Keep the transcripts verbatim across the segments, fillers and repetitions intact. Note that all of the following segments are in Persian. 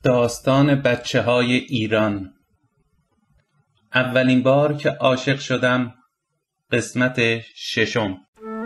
داستان بچه های ایران. اولین بار که عاشق شدم، قسمت ششم.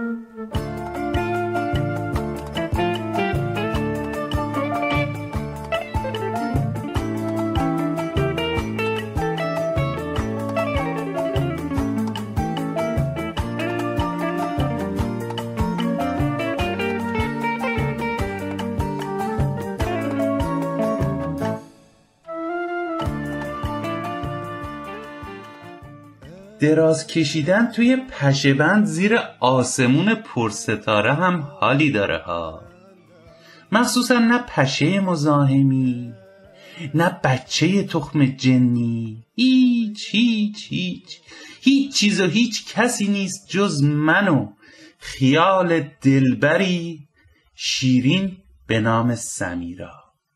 دراز کشیدن توی پشه‌بند زیر آسمون پرستاره هم حالی داره ها. مخصوصا نه پشه مزاحمی، نه بچه تخم جنی، هیچ هیچ هیچ هیچ چیز و هیچ کسی نیست جز من و خیال دلبری شیرین به نام سمیرا.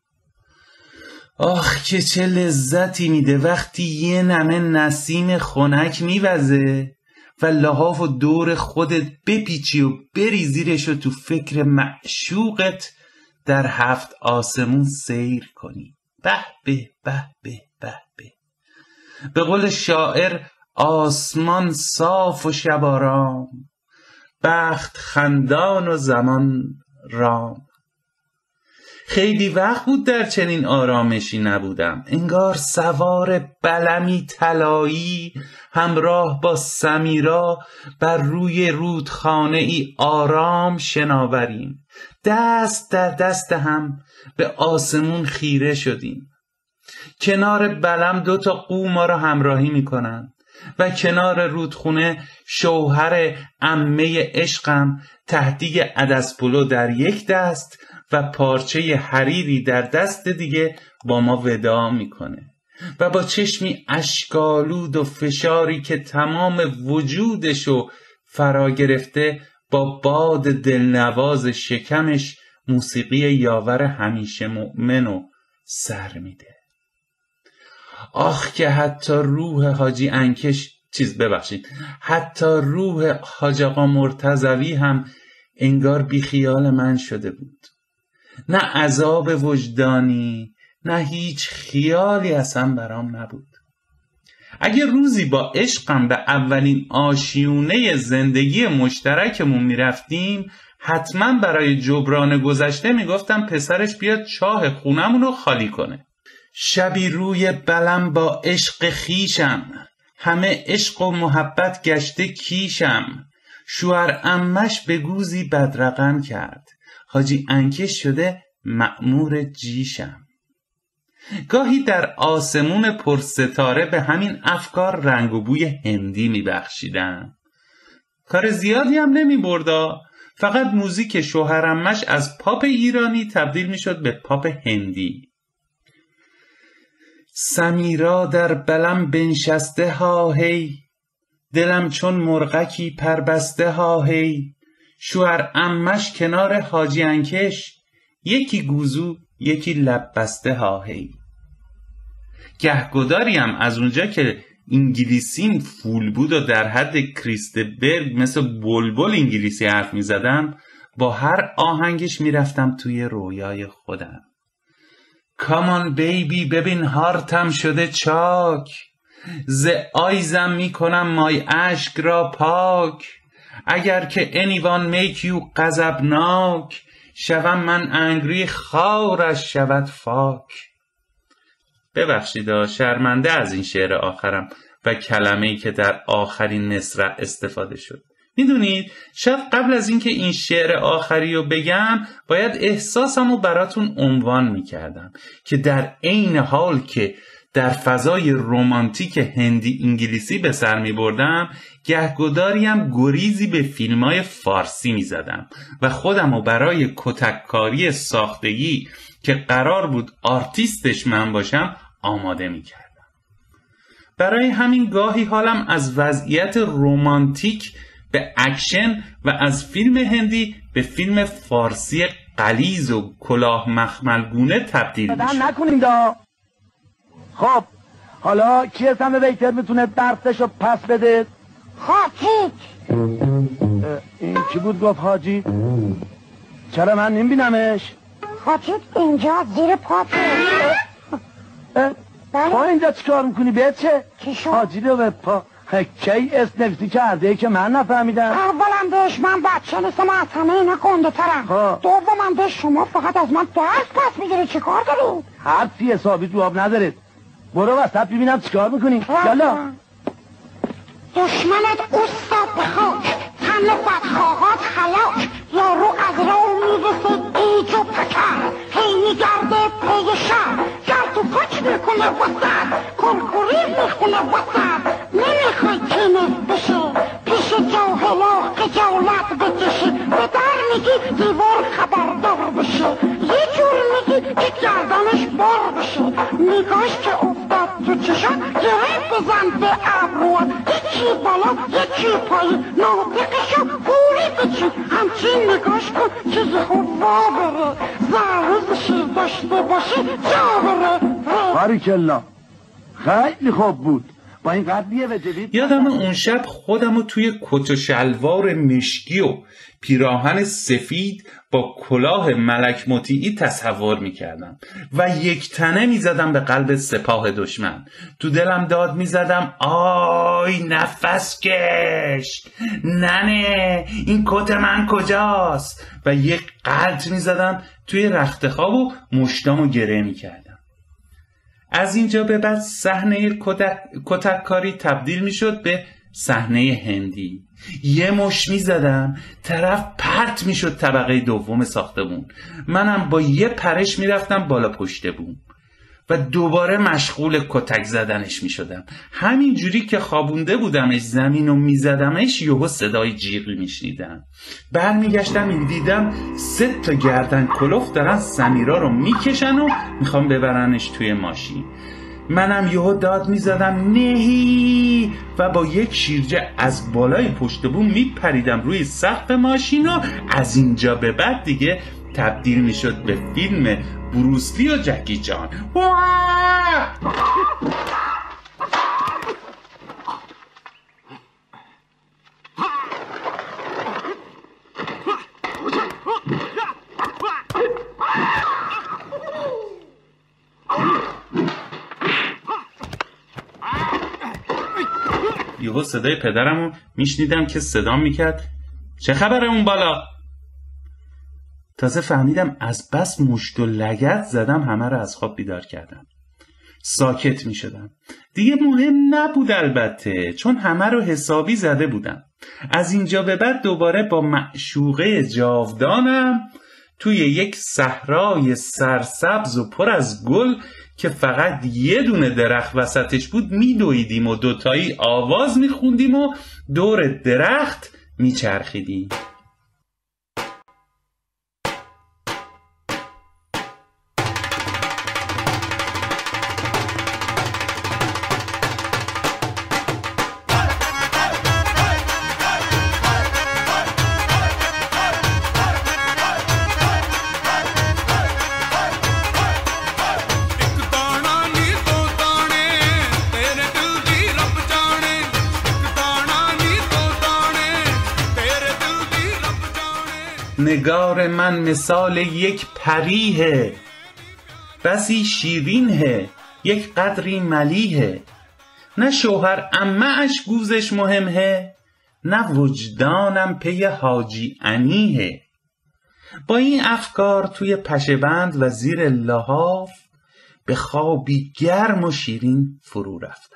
آخ که چه لذتی میده وقتی یه نمه نسیم خنک میوزه و لحاف و دور خودت بپیچی و بری زیرش و تو فکر معشوقت در هفت آسمون سیر کنی. به به به به به به به قول شاعر آسمان صاف و شب آرام، بخت خندان و زمان رام. خیلی وقت بود در چنین آرامشی نبودم. انگار سوار بلمی طلایی همراه با سمیرا بر روی رودخانه ای آرام شناوریم. دست در دست هم به آسمون خیره شدیم. کنار بلم دو تا قو ما را همراهی میکنن و کنار رودخونه شوهر عمه عشقم تهدیگ عدس پلو در یک دست و پارچه حریری در دست دیگه با ما وداع میکنه و با چشمی اشکالود و فشاری که تمام وجودشو فرا گرفته با باد دلنواز شکمش موسیقی یاور همیشه مؤمنو سر میده. آخ که حتی روح حاجی انکش چیز ببخشید حتی روح حاج آقا مرتضوی هم انگار بی خیال من شده بود. نه عذاب وجدانی نه هیچ خیالی اصلا برام نبود. اگه روزی با عشقم به اولین آشیونه زندگی مشترکمون میرفتیم، حتما برای جبران گذشته میگفتم پسرش بیاد چاه خونمونو خالی کنه. شبی روی بلم با عشق خیشم، همه عشق و محبت گشته کیشم. شوهر عمش به گوزی بدرقم کرد، حاجی انکش شده مأمور جیشم. گاهی در آسمون پرستاره به همین افکار رنگ و بوی هندی میبخشیدم. کار زیادی هم نمی بردا، فقط موزیک شوهر عمش از پاپ ایرانی تبدیل میشد به پاپ هندی. سمیرا در بلم بنشسته ها هی، دلم چون مرغکی پربسته ها هی. شوهر عمش کنار حاجی انکش، یکی گوزو یکی لب بسته ها هی. گهگداریم از اونجا که انگلیسیم فول بود و در حد کریستبرگ مثل بلبل انگلیسی حرف می زدم، با هر آهنگش می رفتم توی رویای خودم. کامان بیبی ببین هارتم شده چاک، ز آیزم می کنم مای اشک را پاک. اگر که anyone make you غضبناک، شوم من انگری خارش شود فاک. ببخشید شرمنده از این شعر آخرم و کلمه‌ای که در آخرین مصرع استفاده شد. میدونید شاید قبل از اینکه این شعر آخری رو بگم باید احساسم رو براتون عنوان میکردم که در عین حال که در فضای رمانتیک هندی انگلیسی به سر می بردم، گهگداریم گریزی به فیلمای فارسی می زدم و خودم رو برای کتککاری ساختگی که قرار بود آرتیستش من باشم آماده می کردم. برای همین گاهی حالم از وضعیت رمانتیک به اکشن و از فیلم هندی به فیلم فارسی غلیظ و کلاه مخملگونه تبدیل می شد. نکنیم دا. خب حالا کی اسم ویتر میتونه درسشو پس بده؟ خاطیک. این کی بود گفت حاجی؟ چرا من نمیبینمش؟ خاطیک اینجا زیر پاته. با اینجا چیکار میکنی؟ به چه؟ حاجی رو به پا کی اسم نویسی کرده که من نفهمیدم؟ اولا بهش من بچه نیستم، از همه اینا گنده ترم. دوما بهش شما فقط از من درس پس میگیره، چه کار دارید؟ حرفی حسابی تو آب ندارید. برو وسط ببینم چیکار میکنی. یالا دشمنت استاد بخاک، تن بدخواهات خلاک، یارو از راه میرسه ایج و پکر، هی میگرده پی شر، گر تو پاک میکنه وسط، کرکوری میخونه وسط، نمیخوای کنز بشه، پیش جاهلا خجالت بکشی، به در میگی دیوار خبردار بشه، یه جور میگی که گردنش بار بشه، نگاش که افتاد تو چشم گره بزن به ابروات، یکی بالا یکی پایی، ناطقشو پوری بچی، همچین نگاش کن که یهو وا بره، زروزشی داشته باشی جا بره. باریکلا خیلی خوب بود. با این قدریه و جدید یادم اون شب خودمو توی کت و شلوار مشکی و پیراهن سفید با کلاه ملک مطیعی تصور میکردم و یک تنه میزدم به قلب سپاه دشمن. تو دلم داد میزدم آی نفس کش، ننه این کت من کجاست، و یک قلط میزدم توی رخت خواب و مشتامو گره میکردم. از اینجا به بعد صحنه کتک کاری تبدیل میشد به صحنه هندی. یه مش میزدم طرف پرت میشد طبقه دوم ساختمون، منم با یه پرش میرفتم بالا پشت بوم و دوباره مشغول کتک زدنش میشدم. همین جوری که خوابونده بودمش زمین و میزدمش یهو صدای جیغی میشنیدم. برمیگشتم میدیدم سه تا گردن کلوف دارن سمیرا رو میکشن و میخوام ببرنش توی ماشین. منم یهو داد میزدم نهی و با یک شیرجه از بالای پشت بوم میپریدم روی سقف ماشین و از اینجا به بعد دیگه تبدیل میشد به فیلم بروسلی و جکی جان. یهو صدای پدرمو میشنیدم که صدام میکرد چه خبره اون بالا؟ تازه فهمیدم از بس مشت و لگد زدم همه رو از خواب بیدار کردم. ساکت می شدم. دیگه مهم نبود البته، چون همه رو حسابی زده بودم. از اینجا به بعد دوباره با معشوقه جاودانم توی یک صحرای سرسبز و پر از گل که فقط یه دونه درخت وسطش بود میدویدیم و دوتایی آواز میخوندیم و دور درخت میچرخیدیم. نگار من مثال یک پریه، بسی شیرینه یک قدری ملیه، نه شوهر عمه‌اش گوزش مهمه، نه وجدانم پی حاجی انیه. با این افکار توی پشه‌بند و زیر لحاف به خوابی گرم و شیرین فرو رفتم.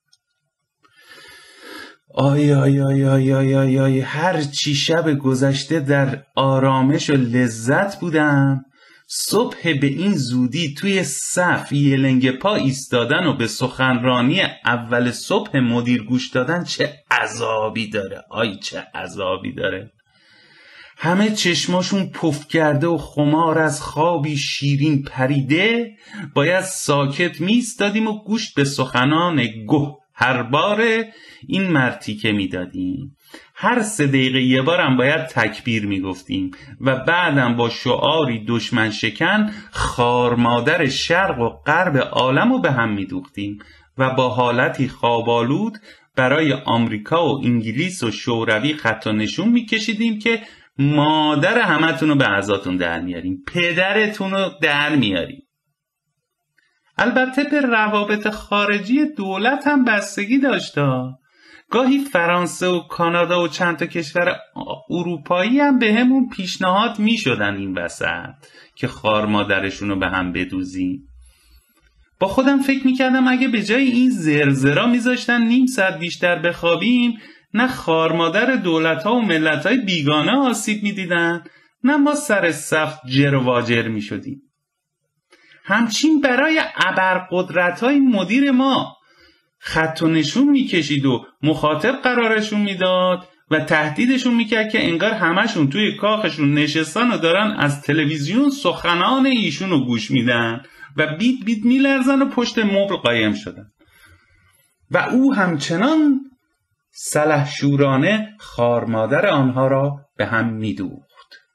آی آی آی آی آی آی آی هر چی شب گذشته در آرامش و لذت بودم، صبح به این زودی توی صف یلنگ پا ایستادن و به سخنرانی اول صبح مدیر گوش دادن چه عذابی داره. آی چه عذابی داره. همه چشماشون پف کرده و خمار از خوابی شیرین پریده، باید ساکت می ایستادیم و گوش به سخنان گه هر باره این مرتیکه می دادیم. هر سه دقیقه یه بارم باید تکبیر می گفتیم و بعدم با شعاری دشمن شکن خار مادر شرق و غرب عالم رو به هم می دوختیم و با حالتی خوابالود برای آمریکا و انگلیس و شوروی خط و نشون می کشیدیم که مادر همتون رو به عزاتون در میاریم، پدرتون رو در میاریم. البته به روابط خارجی دولت هم بستگی داشته. گاهی فرانسه و کانادا و چند تا کشور اروپایی هم به همون پیشنهاد می شدن این وسط که خار مادرشونو به هم بدوزیم. با خودم فکر می کردم اگه به جای این زرزرا می زاشتن نیم ساعت بیشتر بخوابیم، نه خار مادر دولت ها و ملت های بیگانه آسیب می دیدن، نه ما سر صف جر و واجر می شدیم. همچین برای ابرقدرت های مدیر ما خط و نشون می کشید و مخاطب قرارشون می داد و تهدیدشون می کرد که انگار همشون توی کاخشون نشستن و دارن از تلویزیون سخنان ایشون رو گوش میدن و بیت بیت می لرزن و پشت مبل قایم شدن. و او همچنان سلحشورانه خارمادر آنها را به هم می دوخت.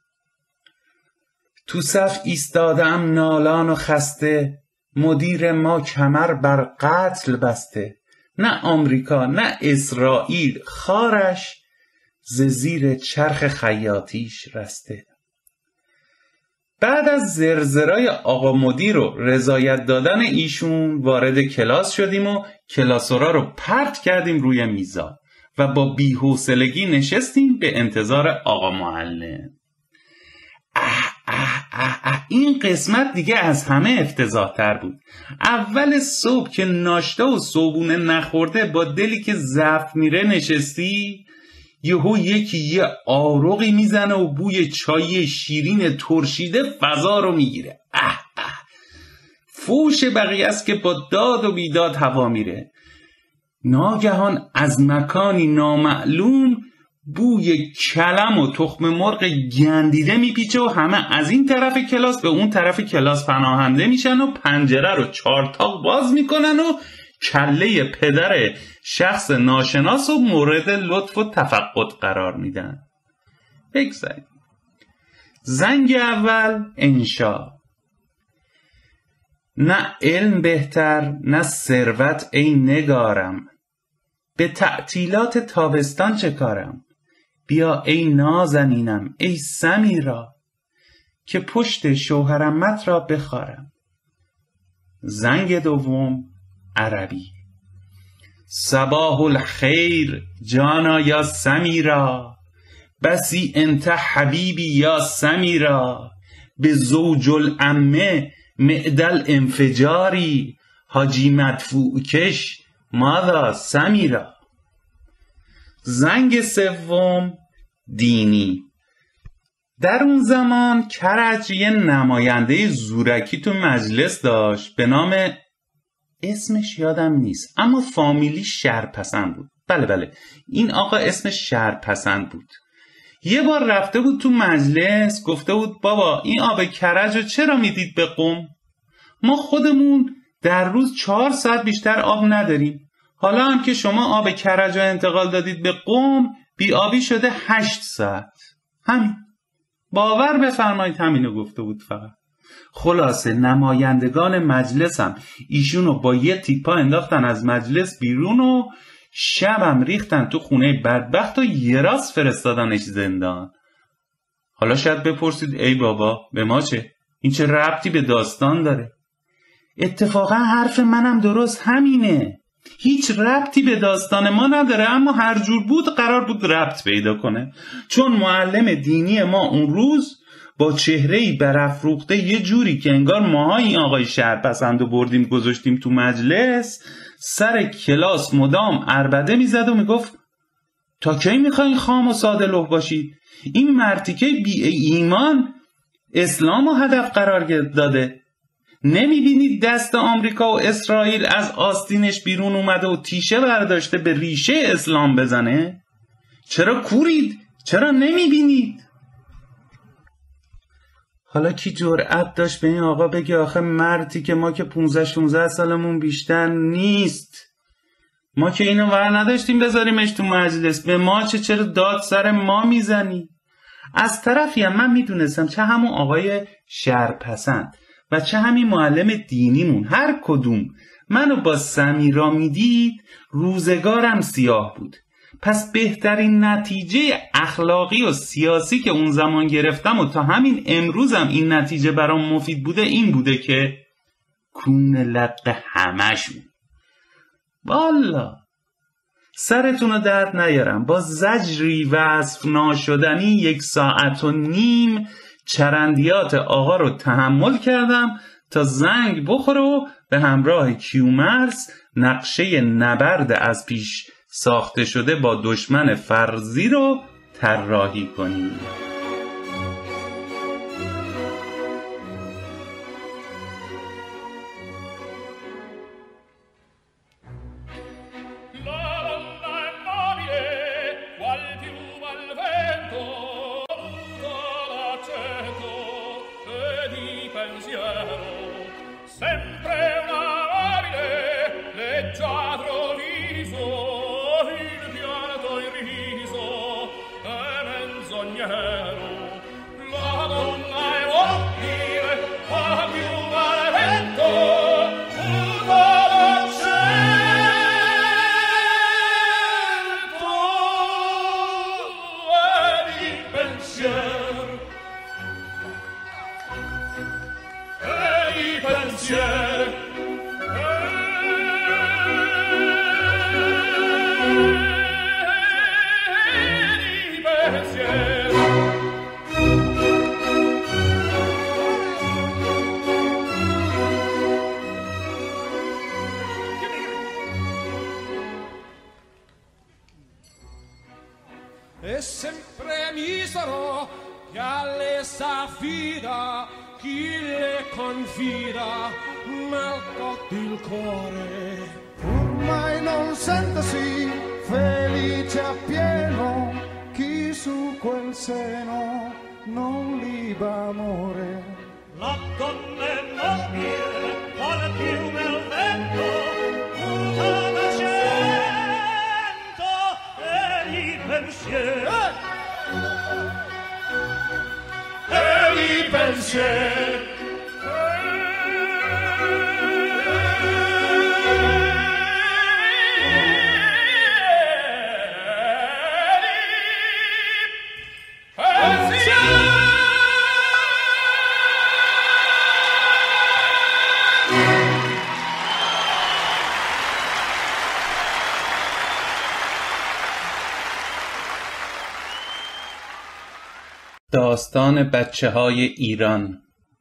تو صف ایستادم نالان و خسته، مدیر ما کمر بر قتل بسته. نه آمریکا نه اسرائیل خارش، ز زیر چرخ خیاطیش رسته. بعد از زرزرای آقا مدیر و رضایت دادن ایشون وارد کلاس شدیم و کلاسورا رو پرت کردیم روی میزا و با بی‌حوصلگی نشستیم به انتظار آقا معلم. اه اه اه اه این قسمت دیگه از همه افتضاح تر بود. اول صبح که ناشتا و صبحونه نخورده با دلی که ضعف میره نشستی، یهو یکی یه آروغی میزنه و بوی چای شیرین ترشیده فضا رو میگیره. اه اه فوش بقیه است که با داد و بیداد هوا میره. ناگهان از مکانی نامعلوم بوی کلم و تخم مرغ گندیده میپیچه و همه از این طرف کلاس به اون طرف کلاس پناهنده میشن و پنجره رو چارتاق باز میکنن و کله پدر شخص ناشناس و مورد لطف و تفقد قرار میدن. بگذاریم. زنگ اول انشا. نه علم بهتر نه ثروت ای نگارم، به تعطیلات تابستان چه کارم؟ بیا ای نازنینم ای سمیرا، که پشت شوهرمت را بخارم. زنگ دوم عربی. صباح الخیر جانا یا سمیرا، بسی انت حبیبی یا سمیرا، به زوج العمه معدل انفجاری، حاجی مدفوع کش ماذا سمیرا. زنگ سوم دینی. در اون زمان کرج یه نماینده زورکی تو مجلس داشت به نام، اسمش یادم نیست اما فامیلی شرپسند بود. بله بله این آقا اسمش شرپسند بود. یه بار رفته بود تو مجلس گفته بود بابا این آب کرج رو چرا میدید به قم؟ ما خودمون در روز چهار ساعت بیشتر آب نداریم، حالا هم که شما آب کرج رو انتقال دادید به قم بی آبی شده هشت ساعت. همین، باور بفرمایید همینو گفته بود فقط. خلاصه نمایندگان مجلس هم ایشونو با یه تیپا انداختن از مجلس بیرون و شبم ریختن تو خونه بدبخت و یه راست فرستادنش زندان. حالا شاید بپرسید ای بابا به ما چه؟ این چه ربطی به داستان داره؟ اتفاقا حرف منم درست همینه، هیچ ربطی به داستان ما نداره، اما هر جور بود قرار بود ربط پیدا کنه، چون معلم دینی ما اون روز با چهره‌ای برافروخته یه جوری که انگار ماها این آقای شهرپسند رو بردیم گذاشتیم تو مجلس، سر کلاس مدام عربده میزد و میگفت تا کی میخواین خام و ساده لوح باشید؟ این مرتیکه بی ایمان اسلام رو هدف قرار داده. نمیبینید دست آمریکا و اسرائیل از آستینش بیرون اومده و تیشه برداشته به ریشه اسلام بزنه؟ چرا کورید؟ چرا نمیبینید؟ حالا کی جرأت داشت به این آقا بگه آخه مردی که ما که پونزده شانزده سالمون بیشتر نیست، ما که اینو ور نداشتیم بذاریمش تو مجلس، به ما چه؟ چرا داد سر ما میزنی؟ از طرفی هم من میدونستم چه همون آقای شهرپسند و چه همین معلم دینیمون هر کدوم منو با سمیرا میدید روزگارم سیاه بود. پس بهترین نتیجه اخلاقی و سیاسی که اون زمان گرفتم و تا همین امروزم این نتیجه برام مفید بوده این بوده که کون لق همشون. والا سرتون رو درد نیارم، با زجری وصف ناشدنی یک ساعت و نیم چرندیات آقا رو تحمل کردم تا زنگ بخوره و به همراه کیومرث نقشه نبرد از پیش ساخته شده با دشمن فرضی رو طراحی کنیم. E sempre mi sarò che alle s'affida chi le confida malcotti il cuore. Ormai non sentosi felice appieno chi su quel seno non liba amore. La donna è mobile, vuole più nel vento, tutta da cento e i pensieri. E i pensieri. داستان بچه های ایران.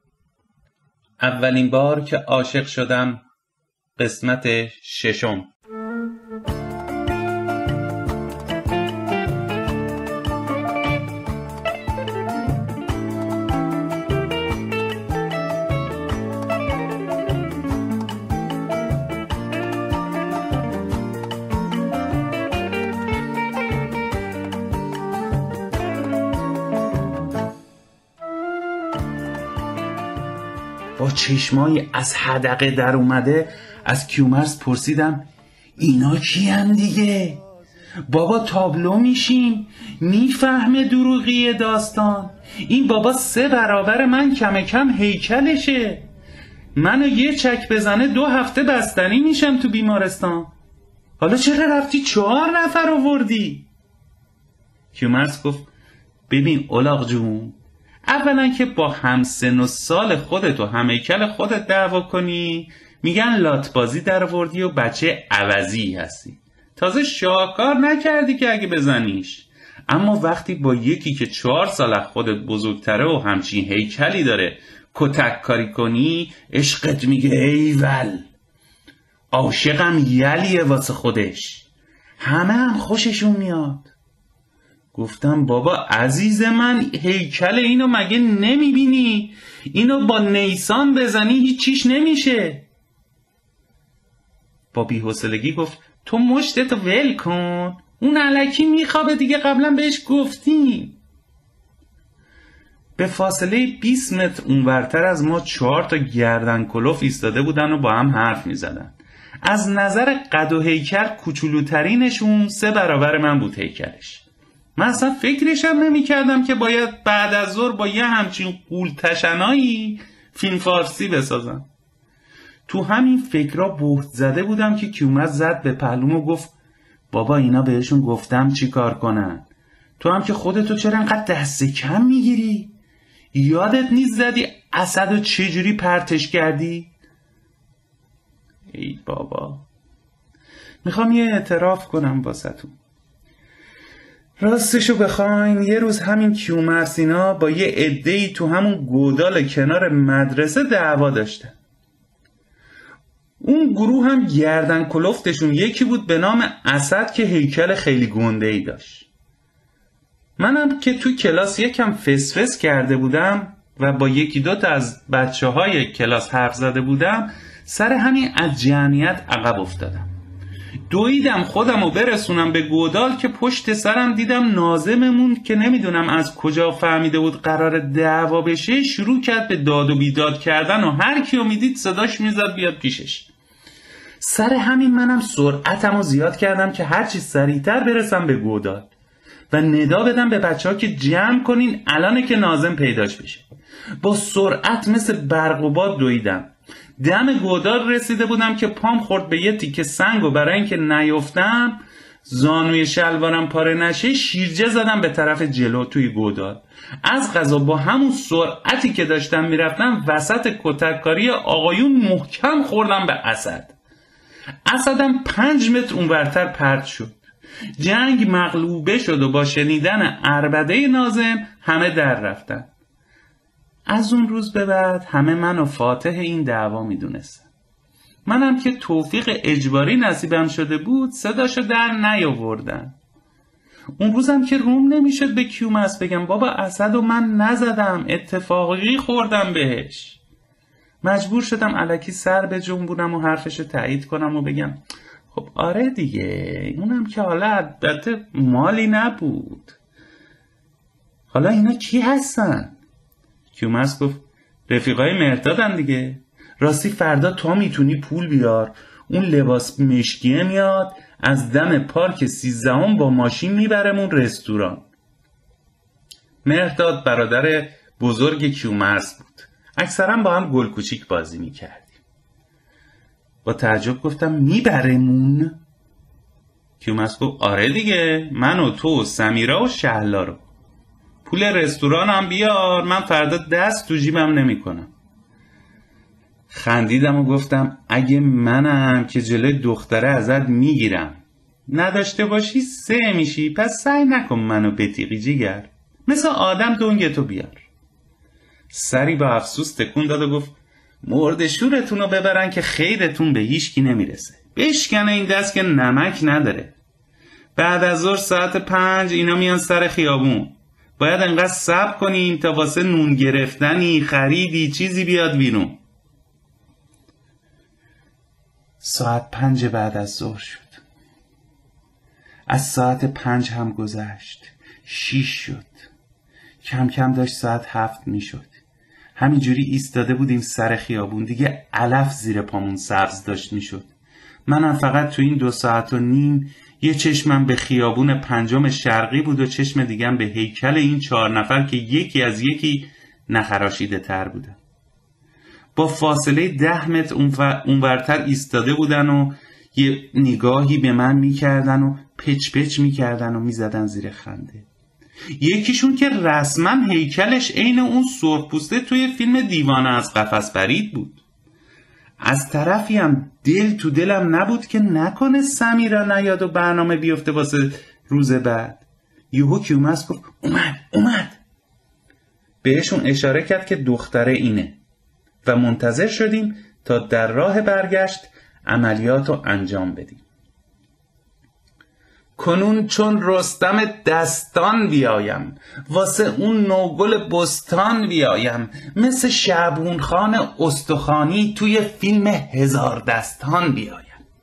اولین بار که عاشق شدم، قسمت ششم. با چشمایی از حدقه در اومده از کیومرث پرسیدم اینا کیان دیگه؟ بابا تابلو میشیم، میفهمه دروغی داستان. این بابا سه برابر من کم کم هیکلشه. منو یه چک بزنه دو هفته بستنی میشم تو بیمارستان. حالا چرا رفتی چهار نفر آوردی؟ کیومرث گفت ببین الاغ جون، اولا که با همسن و سال خودت و همیکل خودت دعوا کنی میگن لاتبازی در آوردی و بچه عوضی هستی. تازه شاهکار نکردی که اگه بزنیش. اما وقتی با یکی که چهار سال از خودت بزرگتره و همچین هیکلی داره کتک کاری کنی، عشقت میگه ایول. عاشقم یلیه واسه خودش، همه هم خوششون میاد. گفتم بابا عزیز من، هیکل اینو مگه نمیبینی؟ اینو با نیسان بزنی هیچیش نمیشه. با بی‌حوصلگی گفت تو مشتتو ول کن، اون الکی میخوابه دیگه، قبلا بهش گفتیم. به فاصله بیست متر اونورتر از ما چهار تا گردن کلوف ایستاده بودن و با هم حرف میزدن. از نظر قد و هیکل کوچولوترینشون سه برابر من بود هیکلش. من اصلا فکرشم نمی کردم که باید بعد از ظهر با یه همچین قول تشنایی فیلم فارسی بسازم. تو همین فکرها بهت زده بودم که کیومرث زد به پهلوم و گفت بابا اینا بهشون گفتم چی کار کنن. تو هم که خودتو چرا انقدر دست کم میگیری؟ یادت نیست زدی اسدو چجوری پرتش کردی؟ ای بابا. میخوام یه اعتراف کنم واسهتون. راستشو بخواین یه روز همین کیومرثینا با یه عده‌ای تو همون گودال کنار مدرسه دعوا داشتن. اون گروه هم گردن کلفتشون یکی بود به نام اسد که هیکل خیلی گنده‌ای داشت. منم که تو کلاس یکم فسفس کرده بودم و با یکی دوتا از بچه های کلاس حرف زده بودم، سر همین از جمعیت عقب افتادم. دویدم خودم رو برسونم به گودال که پشت سرم دیدم ناظممون که نمیدونم از کجا فهمیده بود قرار دعوا بشه شروع کرد به داد و بیداد کردن و هر کیو میدید صداش میزد بیاد پیشش. سر همین منم سرعتم رو زیاد کردم که هرچی سریعتر برسم به گودال و ندا بدم به بچه ها که جمع کنین الانه که ناظم پیداش بشه. با سرعت مثل برق و باد دویدم. دم گودال رسیده بودم که پام خورد به یه تیکه سنگ و برای اینکه نیفتم زانوی شلوارم پاره نشه شیرجه زدم به طرف جلو توی گودال. از قضا با همون سرعتی که داشتم میرفتم وسط کتککاری آقایون محکم خوردم به اسد. اسدم پنج متر اونورتر پرت شد. جنگ مغلوبه شد و با شنیدن عربده ناظم همه در رفتن. از اون روز به بعد همه منو فاتح این دعوا میدونستن. منم که توفیق اجباری نصیبم شده بود صداشو در نیاوردن. اون روزم که روم نمیشد به کیومرث بگم بابا اسدو من نزدم، اتفاقی خوردم بهش. مجبور شدم الکی سر به جنبونم و حرفشو تایید کنم و بگم خب آره دیگه، اونم که حالا البته مالی نبود. حالا اینا کی هستن؟ کیومرث گفت رفیقای مهردادن دیگه. راستی فردا تا میتونی پول بیار، اون لباس مشکیه میاد از دم پارک سیزدهم با ماشین میبرمون رستوران. مهرداد برادر بزرگ کیومرث بود. اکثرا با هم گل کوچیک بازی میکردیم. با تعجب گفتم میبرمون؟ کیومرث گفت آره دیگه، من و تو و سمیرا و شهلا رو. پول رستوران هم بیار، من فردا دست تو جیبم نمی کنم. خندیدم و گفتم اگه منم که جلوی دختره ازت میگیرم نداشته باشی سه میشی، پس سعی نکن منو بتیقی جیگر، مثل آدم دنگتو بیار. سری با افسوس تکون داد و گفت مرد شورتونو ببرن که خیرتون به هیچکی نمیرسه. بشکنه این دست که نمک نداره. بعد از ظهر ساعت پنج اینا میان سر خیابون. باید انقدر صبر کنیم تا واسه نون گرفتنی خریدی چیزی بیاد بیرون. ساعت پنج بعد از ظهر شد. از ساعت پنج هم گذشت. شیش شد. کم کم داشت ساعت هفت می شد. همینجوری ایستاده بودیم سر خیابون. دیگه علف زیر پامون سبز داشت می شد. منم فقط تو این دو ساعت و نیم یه چشمم به خیابون پنجم شرقی بود و چشم دیگم به هیکل این چهار نفر که یکی از یکی نخراشیده تر بودن. با فاصله ده متر اونورتر ایستاده بودن و یه نگاهی به من میکردن و پچ پچ میکردن و میزدن زیر خنده. یکیشون که رسما هیکلش عین اون سرخپوسته توی فیلم دیوانه از قفس پرید بود. از طرفی هم دل تو دلم نبود که نکنه سمیرا نیاد و برنامه بیفته واسه روز بعد. یهو کیومرث گفت اومد اومد. بهشون اشاره کرد که دختره اینه و منتظر شدیم تا در راه برگشت عملیات رو انجام بدیم. کنون چون رستم دستان بیایم، واسه اون نوگل بستان بیایم، مثل شعبون خان استخوانی توی فیلم هزار دستان بیایم.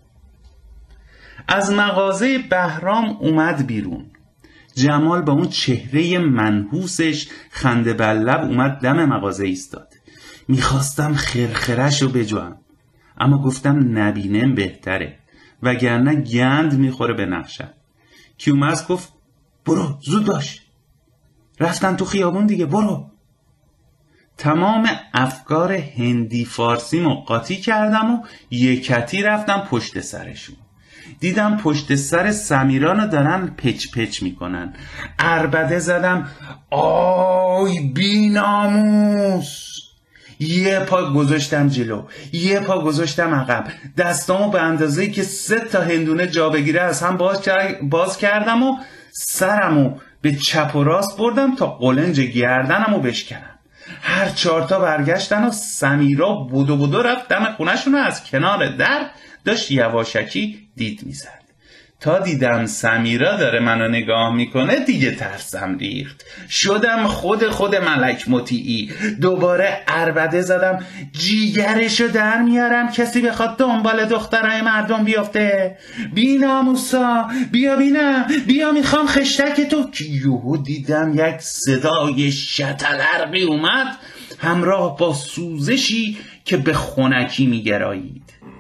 از مغازه بهرام اومد بیرون. جمال با اون چهره منحوسش خنده بر لب اومد دم مغازه ایستاد. میخواستم خرخرش رو بجوام، اما گفتم نبینم بهتره وگرنه گند میخوره به نقشم. کیومرث گفت برو زود باش، رفتن تو خیابون دیگه، برو. تمام افکار هندی فارسی مو قاطی کردم و یکتی رفتم پشت سرشون. دیدم پشت سر سمیرانو دارن پچ پچ میکنن. عربده زدم آی بی ناموس، یه پا گذاشتم جلو، یه پا گذاشتم عقب، دستامو به اندازه‌ای که سه تا هندونه جا بگیره از هم باز, باز کردم و سرمو به چپ و راست بردم تا قلنج گردنمو بشکنم. هر چهارتا برگشتن و سمیرا بودو بودو رفت دم خونه‌شون و از کنار در داشت یواشکی دید میزد. تا دیدم سمیرا داره منو نگاه میکنه دیگه ترسم ریخت، شدم خود خود ملک مطیعی. دوباره عربده زدم جیگرشو در میارم کسی بخواد دنبال دخترای مردم بیافته. بی ناموسا بیا بینم، بیا میخوام خشتک تو. یهو دیدم یک صدای شتلرقی اومد همراه با سوزشی که به خنکی میگرایید.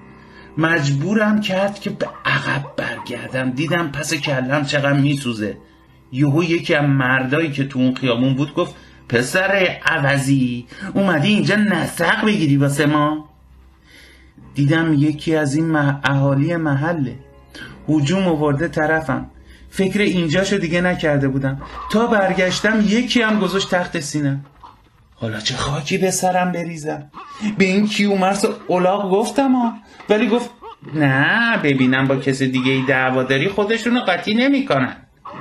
مجبورم کرد که به عقب برگردم. دیدم پس کلم چقدر میسوزه. یهو یکی از مردایی که تو اون خیابون بود گفت پسر عوضی اومدی اینجا نسق بگیری واسه ما؟ دیدم یکی از این مح... اهالی محله. هجوم آورده طرفم. فکر اینجاشو دیگه نکرده بودم. تا برگشتم یکی هم گذاشت تحت سینم. حالا چه خاکی به سرم بریزم. به این کیومرث و الاغ گفتم ها، ولی گفت نه ببینم با کسی دیگه ای دعوا داری خودشونو قاطی نمی کنن.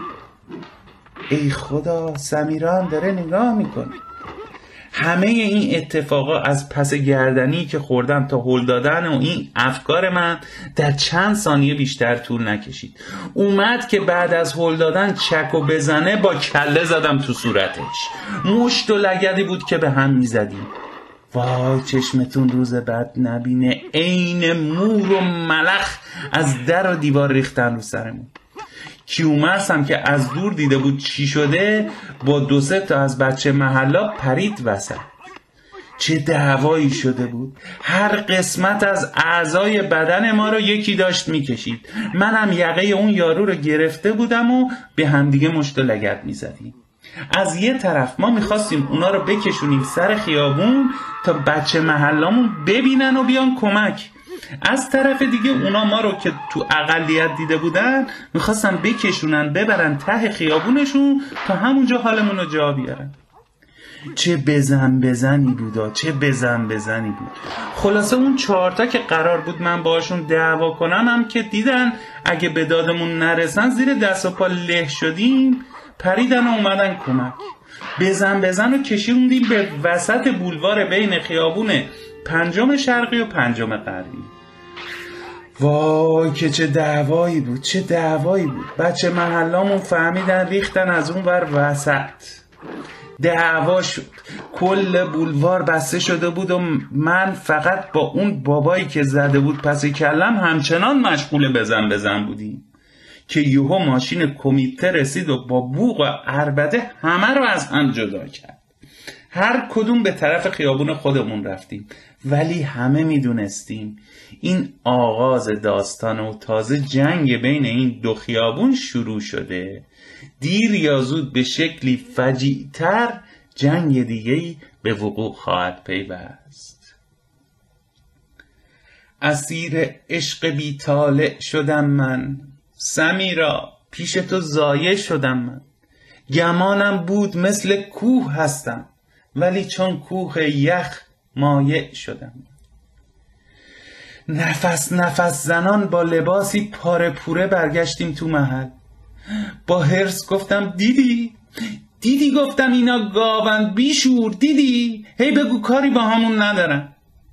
ای خدا، سمیرا هم داره نگاه میکنه. همه این اتفاقا از پس گردنی که خوردم تا هل دادن و این افکار من در چند ثانیه بیشتر طول نکشید. اومد که بعد از هل دادن چکو بزنه با کله زدم تو صورتش. مشت و لگدی بود که به هم میزدیم. وای چشمتون روز بعد نبینه، عین مور و ملخ از در و دیوار ریختن رو سرمون. کیومرث هم که از دور دیده بود چی شده با دو سه تا از بچه محلا پرید وسط. چه دعوایی شده بود. هر قسمت از اعضای بدن ما رو یکی داشت میکشید. منم یقه اون یارو رو گرفته بودم و به همدیگه مشت و لگد میزدیم. از یه طرف ما میخواستیم اونا رو بکشونیم سر خیابون تا بچه محلامون ببینن و بیان کمک. از طرف دیگه اونا ما رو که تو اقلیت دیده بودن میخواستن بکشونن ببرن ته خیابونشون تا همونجا حالمون رو جا بیارن. چه بزن بزنی بودا، چه بزن بزنی بود. خلاصه اون چهارتا که قرار بود من باشون دعوا کنم هم که دیدن اگه به دادمون نرسن زیر دست و پا له شدیم، پریدن و اومدن کمک. بزن بزن و کشیدیم به وسط بولوار بین خیابون پنجم شرقی و پنجم غربی. وای که چه دعوایی بود، چه دعوایی بود. بچه محلامون فهمیدن ریختن از اون ور وسط. دعوا شد، کل بولوار بسته شده بود و من فقط با اون بابایی که زده بود پس کلم همچنان مشغول بزن بزن بودیم که یهو ماشین کمیته رسید و با بوق و عربده همه رو از هم جدا کرد. هر کدوم به طرف خیابون خودمون رفتیم، ولی همه میدونستیم این آغاز داستان و تازه جنگ بین این دو خیابون شروع شده. دیر یا زود به شکلی فجیع‌تر جنگ دیگه‌ای به وقوع خواهد پیوست. اسیر عشق بی طالع شدم من، سمیرا پیش تو ضایع شدم من. گمانم بود مثل کوه هستم، ولی چون کوه یخ مایع شدم. نفس نفس زنان با لباسی پاره پوره برگشتیم تو محل. با هرس گفتم دیدی؟ دیدی گفتم اینا گاوند بیشور، دیدی؟ هی بگو کاری با همون ندارم.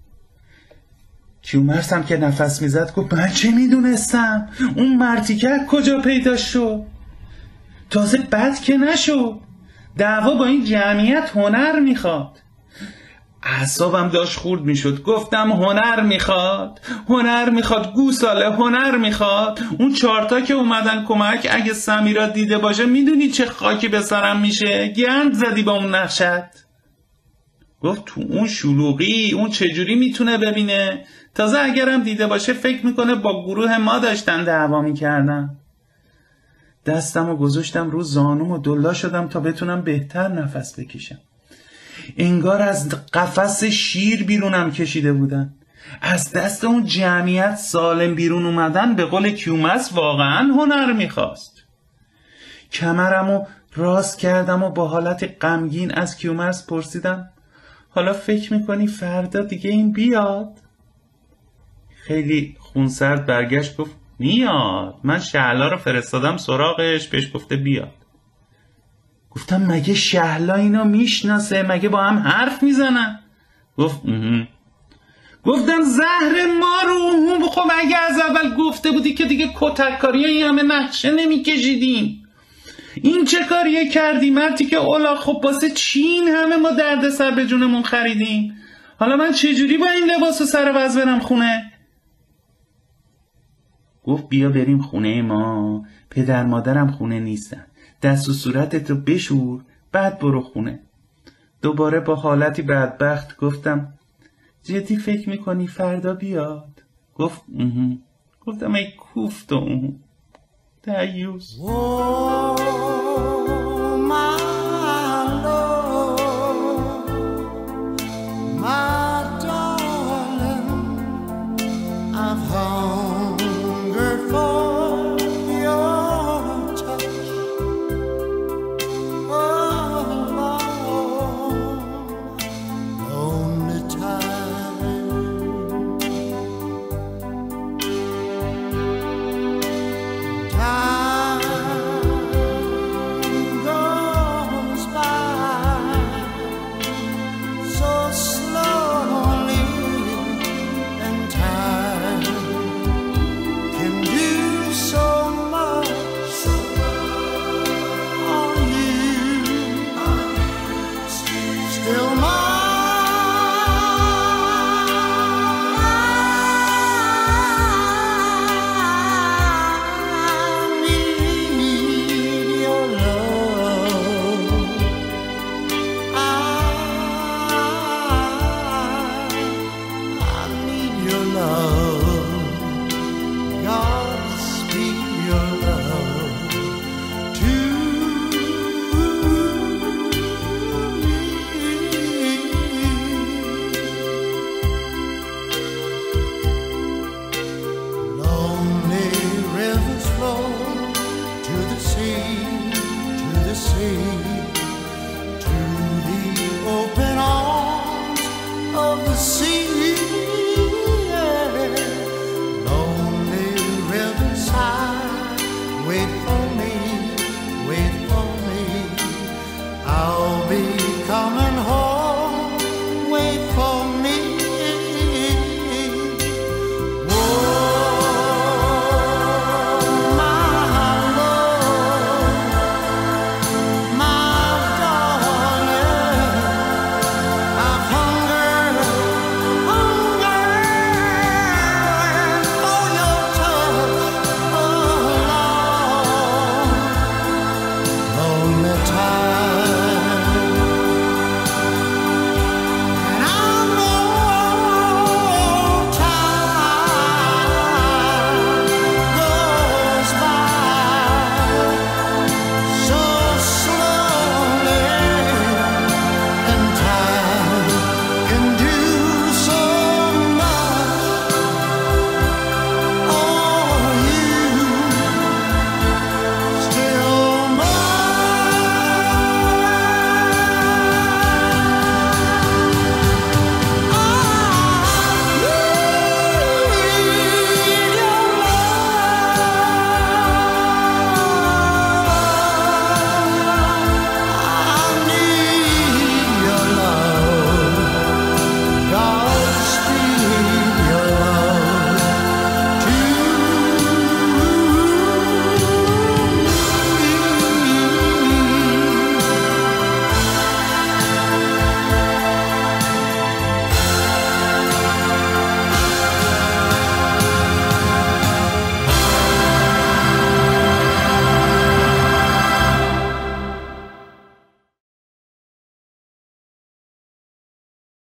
کیومرث هم که نفس میزد گفت من چه میدونستم؟ اون مرتیکه کجا پیدا شد؟ تازه بد که نشد. دعوا با این جمعیت هنر میخواد. اعصابم داشت خورد میشد. گفتم هنر میخواد، هنر میخواد گوساله، هنر میخواد. اون چهارتا که اومدن کمک اگه سمیرا دیده باشه میدونی چه خاکی به سرم میشه؟ گند زدی با اون نقشت. گفت تو اون شلوغی اون چجوری میتونه ببینه؟ تازه اگرم دیده باشه فکر میکنه با گروه ما داشتن دعوا میکردن. دستم رو گذاشتم رو زانوم و دلا شدم تا بتونم بهتر نفس بکشم. انگار از قفس شیر بیرونم کشیده بودن. از دست اون جمعیت سالم بیرون اومدن به قول کیومرث واقعا هنر میخواست. کمرمو راست کردم و با حالت غمگین از کیومرث پرسیدم حالا فکر میکنی فردا دیگه این بیاد؟ خیلی خونسرد برگشت گفت میاد، من شهلا رو فرستادم سراغش، بهش گفته بیاد. گفتم مگه شهلا اینو میشناسه؟ مگه با هم حرف میزنن؟ گفت اه. گفتم زهر ما رو، خب اگه از اول گفته بودی که دیگه کتککاری این همه نقشه نمیکشیدیم. این چه کاریه کردی مرتی که اولا؟ خب واسه چی این همه ما درد سر به جونمون خریدیم؟ حالا من چجوری با این لباس و سر وز برم خونه؟ گفت بیا بریم خونه ما، پدر مادرم خونه نیستن، دست و صورتتو بشور بعد برو خونه. دوباره با حالتی بدبخت گفتم جدی فکر میکنی فردا بیاد؟ گفت اه. گفتم ای کوفت و اه. دیوز.